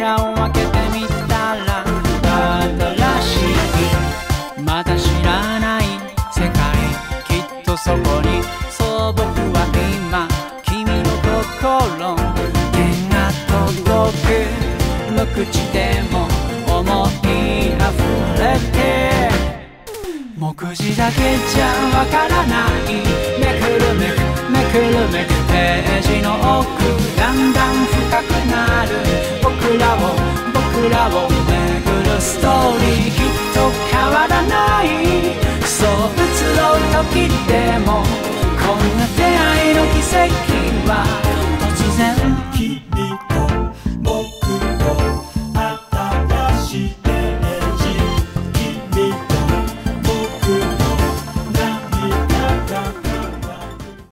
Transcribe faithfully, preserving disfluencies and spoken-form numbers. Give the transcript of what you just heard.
扉を開けてみたら新しいまだ知らない世界、きっとそこにそう僕は今君の心手が届く無口でも思いあふれて目次だけじゃわからないめくるめくめくるめくページの奥だんだん深くなる僕らを僕らを巡るストーリーきっと変わらないそう移ろう時でもこんな出会いの奇跡は突然君と